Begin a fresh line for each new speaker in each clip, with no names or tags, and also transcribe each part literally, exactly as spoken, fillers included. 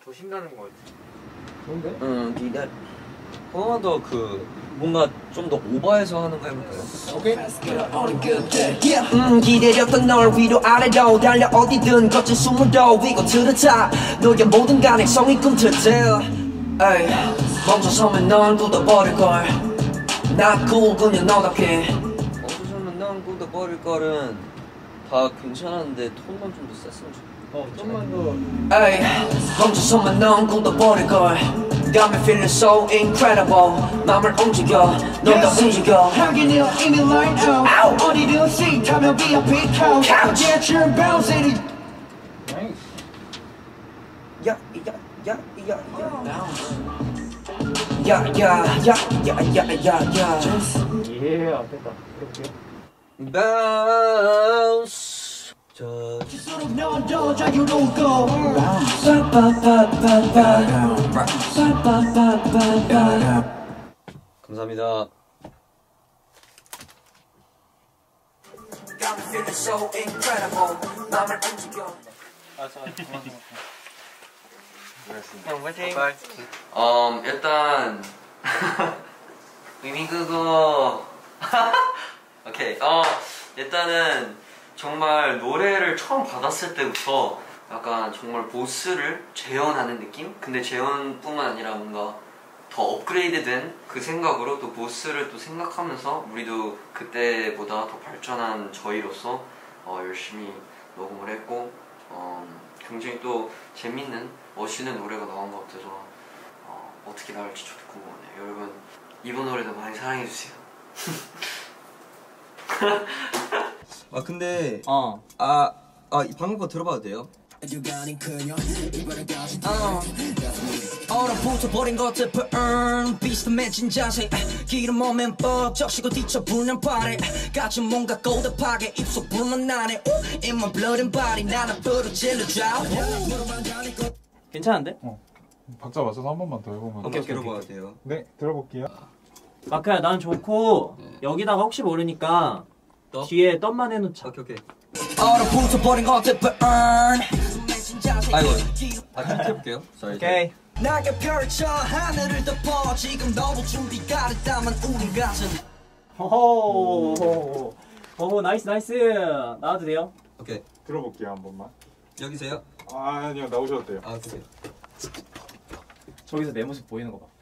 더 신나는 거 같아.
좋은데?
응 기다려.
한번 더 그 뭔가 좀 더 오버해서 하는 거 해볼까요?
오케이. 음, 기다렸던 널 위로 아래로 달려 어디든 거친 숨을도 We go to the top 너의 모든 가능성이 꿈틀틀 에이 멈춰서면 넌 굳어버릴걸 Not cool 그냥 너답게
멈춰서면 난 굳어버릴 거는 다 괜찮았는데 톤만 좀 더 셌으면 좋겠어.
어 좀만 더.
에이 멈춰서면 넌 굳어버릴걸 Got me feeling so incredible 맘을 움직여 넌 더 움직여
하긴 이미 line out 어디든 시타면 비어피 couch Get your bounce in it
야야야야야야야야야야야
예, 됐다. 그렇게.
Bounce. 저
너도 자유로운 거
감사합니다.
Got me feeling so incredible 맘을 움직여
음, 일단 의미 그거 오케이. 어 일단은 정말 노래를 처음 받았을 때부터 약간 정말 보스를 재현하는 느낌? 근데 재현뿐만 아니라 뭔가 더 업그레이드된 그 생각으로 또 보스를 또 생각하면서 우리도 그때보다 더 발전한 저희로서 어, 열심히 녹음을 했고 어, 굉장히 또 재밌는 멋있는 노래가 나온 것 같아서 어, 어떻게 나올지 저도 궁금하네요. 여러분 이번 노래도 많이 사랑해주세요.
아 근데
어.
아, 아 방금 거 들어봐도 돼요?
얼어붙어 버린 것들 burn 비슷한 맺힌 자세 기름 오면 뻑 적시고 뒤쳐 불면 파래 같이 뭔가 고답하게 입속 불만 나네 In my blood and body 나는 부르질러 drown
괜찮은데?
어. 박자 맞춰서 한 번만 더 해보면.
오케이, 오케이, 들어봐도 돼요.
네, 들어볼게요.
마크야 난 좋고
네.
여기다가 혹시 모르니까
떠?
뒤에 떴만 해놓자.
오케이, 오케이.
얼어붙어 버린 것들 burn
아이고, 아 좀 해볼게요. Sorry.
오케이.
나게 펼쳐 하늘을 덮어 지금 너도 준비가 됐다면 우린 같은
호호. 오 나이스 나이스. 나와도 돼요?
오케이.
들어볼게요 한 번만.
여기세요?
아, 아니요, 나오셔도 돼요.
아, 오케이.
저기서 내 모습 보이는 거 봐.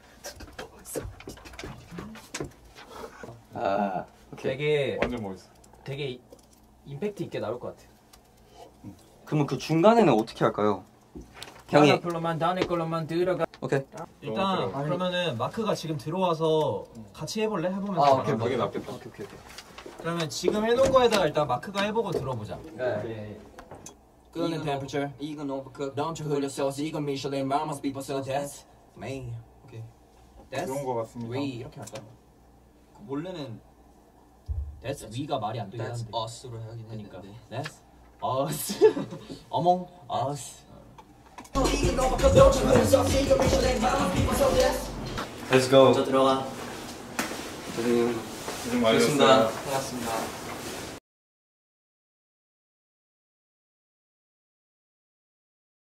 아, 오케이.
되게
완전 멋있어.
되게 임팩트 있게 나올 것 같아.
그러면 그 중간에는 어떻게 할까요? 형이.
걸로만 다닐 걸로만 들어가.
오케이.
일단 그러면은 마크가 지금 들어와서 같이 해볼래? 해보면서
아, 오케이.
그게 낫겠다.
오케이, 오케이, 오케이.
그러면 지금 해놓은 거에다가 일단 마크가 해보고 들어보자.
네.
끄는 temperature
이건 overcooked.
Don't you 흘렸어 이건 미슐린 마마's people so that's me
오케이.
좋은 거 같습니다.
위 이렇게 할까? 원래는 that's we가 말이 안 되긴
That's
하는데.
us로 해야긴
그러니까
했는데.
that's us among us.
Let's go.
먼저 들어가.
선생님.
고생 많으셨어요.
고맙습니다.
고맙습니다.